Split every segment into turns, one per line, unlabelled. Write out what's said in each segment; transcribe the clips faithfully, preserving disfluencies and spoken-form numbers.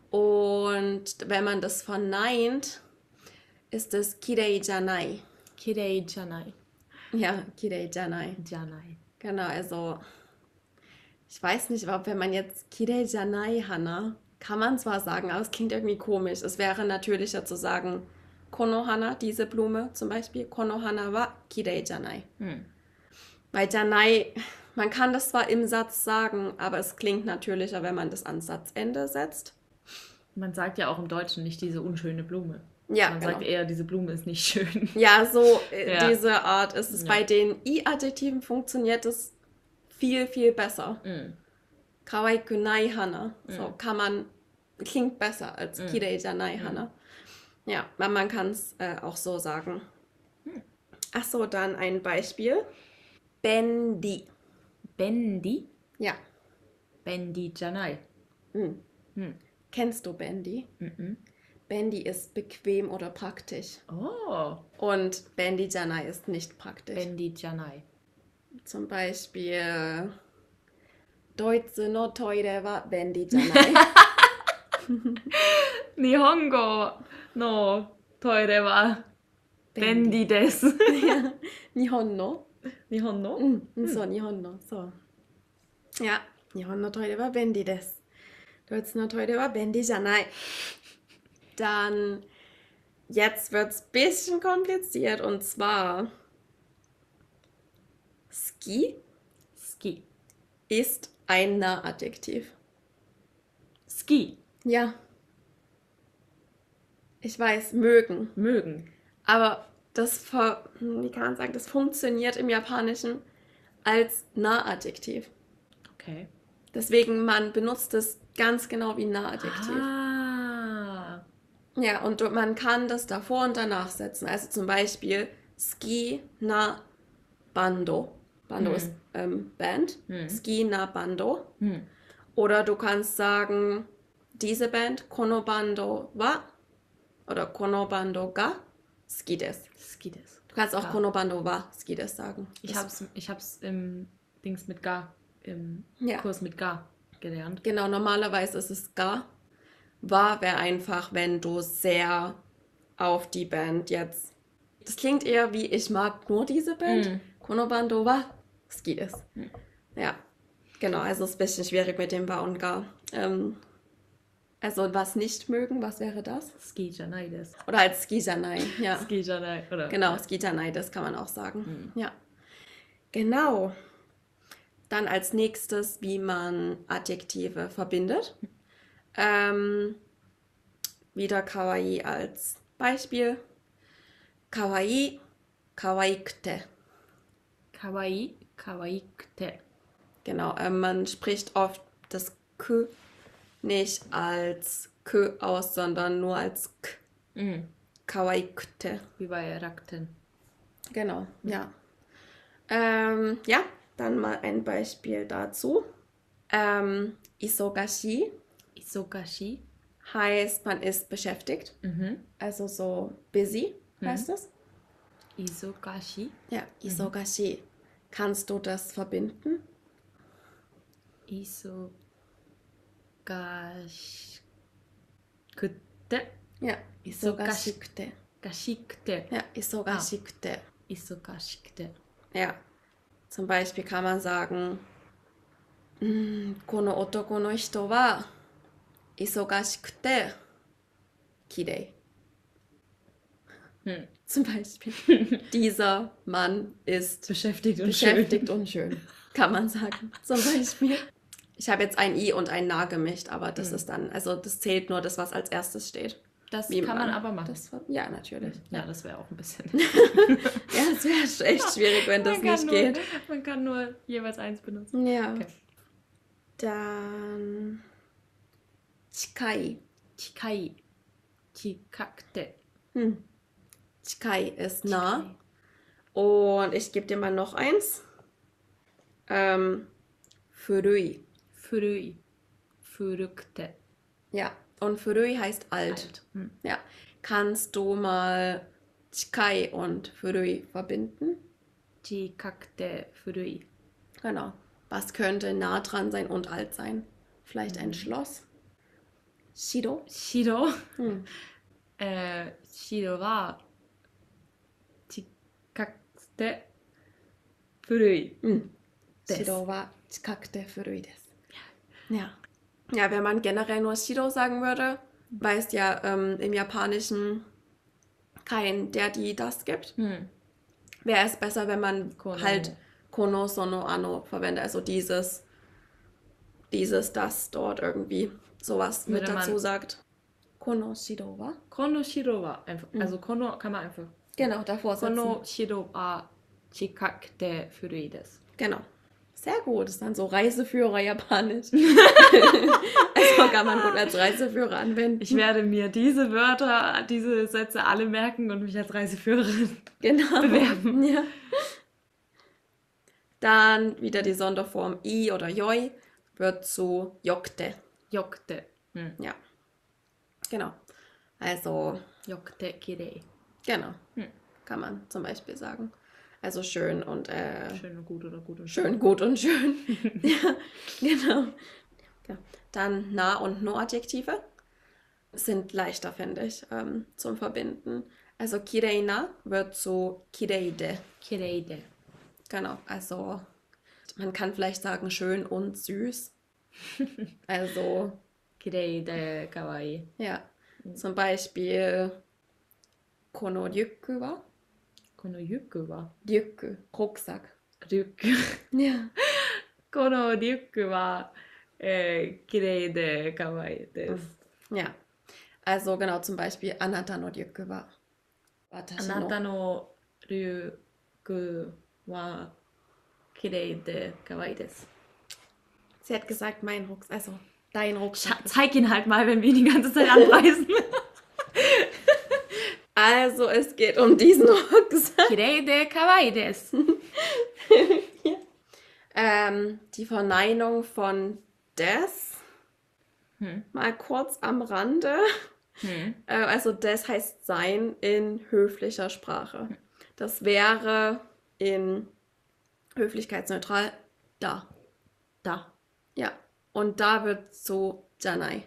Und wenn man das verneint, ist es kirei janai.
Kirei janai.
Ja, kirei janai.
Janai.
Genau, also ich weiß nicht, ob wenn man jetzt kirei janai hana, kann man zwar sagen, aber es klingt irgendwie komisch. Es wäre natürlicher zu sagen konohana, diese Blume zum Beispiel, konohana wa kirei janai.
Hm.
Weil janai, man kann das zwar im Satz sagen, aber es klingt natürlicher, wenn man das ans Satzende setzt.
Man sagt ja auch im Deutschen nicht diese unschöne Blume.
Ja,
Man
genau.
sagt eher, diese Blume ist nicht schön.
Ja, so äh,
Ja.
diese Art ist es.
Ja.
Bei den I-Adjektiven funktioniert es viel, viel besser.
Mm.
Kawaiku nai hana. So kann man, klingt besser als
Mm.
kirei janai hana. Ja, aber man kann es äh, auch so sagen. Ach so, dann ein Beispiel. Bendi.
Bendi?
Ja.
Bendi janai.
Hm.
Hm.
Kennst du Bendi?
Mhm.
Bendi ist bequem oder praktisch.
Oh.
Und Bendi janai ist nicht praktisch.
Bendi janai.
Zum Beispiel Deutsche no toire wa bendi janai.
Nihongo no toire wa bendi desu.
Ja. Nihon no.
Nihon no?
Mm, so, Nihon no. So. Ja, Nihon no toire wa bendi desu. Deutsche no toire wa bendi janai. Dann, jetzt wird es ein bisschen kompliziert und zwar Ski
Ski.
ist ein Nahadjektiv.
Ski.
Ja. Ich weiß, mögen.
Mögen.
Aber das, ver wie kann man sagen, das funktioniert im Japanischen als Nahadjektiv.
Okay.
Deswegen, man benutzt es ganz genau wie Nahadjektiv.
Ah.
Ja, und du- man kann das davor und danach setzen. Also zum Beispiel Ski na Bando. Bando
Hm.
ist ähm, Band.
Hm.
Ski na Bando.
Hm.
Oder du kannst sagen, diese Band, Kono Bando wa oder Kono Bando ga Ski desu.
Ski desu.
Du kannst auch
Ja.
Kono Bando wa Ski desu sagen.
Ich
Das-
hab's, ich hab's im Dings mit Ga, im
Ja.
Kurs mit Ga gelernt.
Genau, normalerweise ist es ga. Wa wäre einfach, wenn du sehr auf die Band jetzt. Das klingt eher wie, ich mag nur diese Band.
Mm.
Kono Bando wa Ski desu.
Mm.
Ja, genau, also es ist ein bisschen schwierig mit dem wa und ga. Ähm, also was nicht mögen, was wäre das?
Ski janai desu.
Oder als Ski janai, ja.
Ski janai, oder?
Genau, Ski janai, das kann man auch sagen.
Mhm.
Ja. Genau. Dann als nächstes, wie man Adjektive verbindet. Ähm, wieder Kawaii als Beispiel. Kawaii, kawaikute.
Kawaii, kawaikute.
Genau, ähm, man spricht oft das K nicht als K aus, sondern nur als K.
Mhm.
Kawaikute.
Wie bei Rakten.
Genau, ja. Ähm, ja, dann mal ein Beispiel dazu. Ähm, isogashi
Isogashi.
heißt, man ist beschäftigt.
Mhm.
Also so busy heißt es.
Isogashi.
Ja, isogashi. Kannst du das verbinden?
Isogashikute.
Ja, isogashikute.
Gashikute.
Ja, isogashikute.
Isogashikute.
Ja, zum Beispiel kann man sagen, "Mm, kono otoko no hito wa isogashikute kirei."
Hm.
Zum Beispiel, dieser Mann ist
Beschäftigt und
beschäftigt und schön, kann man sagen. Zum Beispiel. Ich habe jetzt ein I und ein Na gemischt, aber das ist dann, also das zählt nur das, was als erstes steht.
Das
Wie
kann man aber machen.
Das, ja, natürlich.
Ja, das wäre auch ein bisschen.
Ja, es wäre echt schwierig, wenn das
Man kann
nicht
nur,
geht.
Man kann nur jeweils eins benutzen.
Ja.
Okay.
Dann Chikai.
Chikai. Chikakute.
Hm. Chikai ist nah. Und ich gebe dir mal noch eins. Ähm, Furui.
Furui. Furukute.
Ja, und Furui heißt alt.
Alt. Hm.
Ja. Kannst du mal Chikai und Furui verbinden?
Chikakute Furui.
Genau. Was könnte nah dran sein und alt sein? Vielleicht ein Schloss? Shiro?
Shiro.
うん。
えー、白は近くて古い
うん。
です。
Shiro war Chikakute Furui des. Ja. Ja, wenn man generell nur Shiro sagen würde, weil es ja ähm, im Japanischen kein der, die, das gibt,
うん。
wäre es besser, wenn man
Kono.
halt Kono, Sono, Ano verwendet. Also dieses, dieses, das dort irgendwie sowas mit
Würde man-
dazu sagt. Kono Shiro wa?
Kono Shiro wa einfach.
Mhm.
Also Kono kann man einfach.
Genau, davor setzen.
Kono Shiro wa chikakute furui desu.
Genau. Sehr gut. Das ist dann so Reiseführer Japanisch. Also kann man gut als Reiseführer anwenden.
Ich werde mir diese Wörter, diese Sätze alle merken und mich als Reiseführerin
genau.
bewerben.
Ja. Dann wieder die Sonderform I oder Yoi wird zu Yokte.
Yokute. Hm.
Ja. Genau. Also,
Yokute kirei.
genau.
Hm.
Kann man zum Beispiel sagen. Also schön und äh,
Schön und gut oder gut und
schön, gut und schön. Ja, genau. Ja. Dann Na- und No-Adjektive sind leichter, finde ich, ähm, zum Verbinden. Also Kireina wird zu Kireide.
Kirei de.
Genau, also man kann vielleicht sagen schön und süß. Also,
Kirei de kawaii.
ja, zum Beispiel Kono Ryuku wa?
Kono yuku wa.
Ryuku, Rucksack.
Ryuku.
Ja.
Kono ryuku wa äh, kirei de kawaii desu.
Ja. Also genau, zum Beispiel Anata no Ryuku wa watashi no.
Anata no ryuku wa kirei de kawaii desu.
Sie hat gesagt, mein Rucksack, also dein Rucksack.
Scha- Zeig ihn halt mal, wenn wir ihn die ganze Zeit anpreisen.
Also es geht um diesen Rucksack.
Kirei de kawaii desu.
Ähm, die Verneinung von des,
Hm.
mal kurz am Rande.
Hm.
Äh, also des heißt sein in höflicher Sprache. Das wäre in höflichkeitsneutral da.
Da.
Ja. Und da wird so Janai.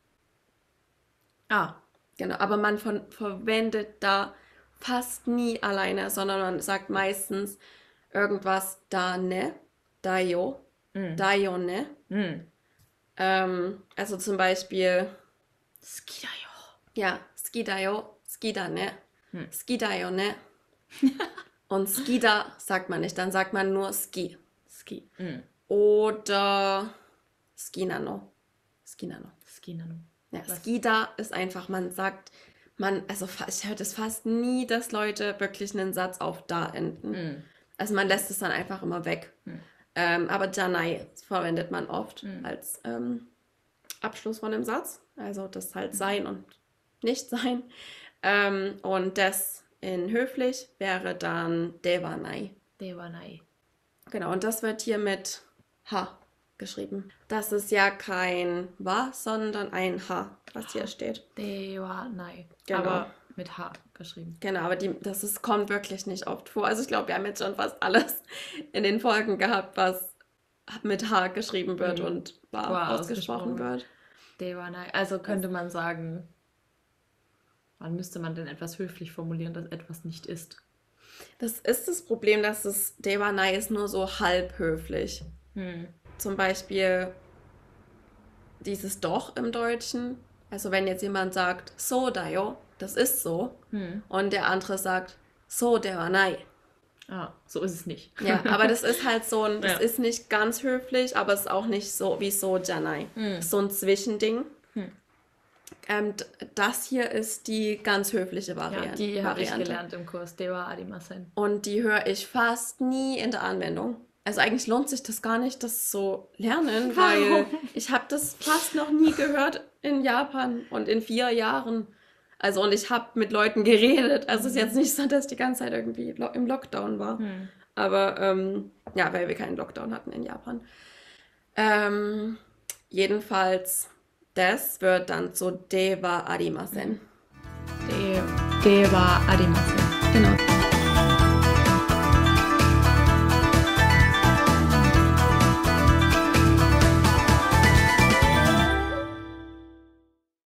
Ah.
Genau. Aber man von, verwendet da fast nie alleine, sondern man sagt meistens irgendwas da ne, da yo,
Mm.
da yo ne.
Mm.
Ähm, also zum Beispiel,
Suki da yo.
ja, ski da yo, ski da ne,
Hm.
ski da yo ne. Und ski da sagt man nicht, dann sagt man nur ski.
Suki. Mm.
Oder ski nano. Ski nano.
Suki nano.
Ja,
Was?
ski da ist einfach, man sagt, man, also fa- ich höre das fast nie, dass Leute wirklich einen Satz auf da enden.
Mm.
Also man lässt es dann einfach immer weg.
Hm.
Ähm, aber Janai verwendet man oft
Hm.
als ähm, Abschluss von dem Satz. Also das halt sein und nicht sein. Ähm, und das in höflich wäre dann Devanai.
Dewanai.
Genau, und das wird hier mit H geschrieben. Das ist ja kein Wa, sondern ein H, was hier steht.
Dewanai.
Genau.
Aber mit H geschrieben.
Genau, aber die, das ist, kommt wirklich nicht oft vor. Also ich glaube, wir haben jetzt schon fast alles in den Folgen gehabt, was mit H geschrieben wird
Mhm.
und Wa
Wa
ausgesprochen
ausgesprochen
wird.
Dewanai. Also könnte man sagen, wann müsste man denn etwas höflich formulieren, dass etwas nicht ist?
Das ist das Problem, dass das Devanai ist nur so halb höflich.
Hm.
Zum Beispiel dieses Doch im Deutschen. Also wenn jetzt jemand sagt, so da yo, das ist so.
Hm.
Und der andere sagt, so Devanai.
Ah, so ist es nicht.
Ja, aber das ist halt so ein, das
Ja.
ist nicht ganz höflich, aber es ist auch nicht so wie so Janai.
Hm.
So ein Zwischending.
Hm.
Ähm, d- das hier ist die ganz höfliche Vari
Ja, die habe ich
Variante.
gelernt im Kurs. Dewa arimasen.
Und die höre ich fast nie in der Anwendung. Also eigentlich lohnt sich das gar nicht, das zu lernen, weil
Warum?
ich habe das fast noch nie gehört in Japan und in vier Jahren. Also und ich habe mit Leuten geredet. Also es ist jetzt nicht so, dass ich die ganze Zeit irgendwie lo- im Lockdown war.
Hm.
Aber ähm, ja, weil wir keinen Lockdown hatten in Japan. Ähm, jedenfalls, das wird dann zu Dewa arimasen.
De, Dewa arimasen.
Genau.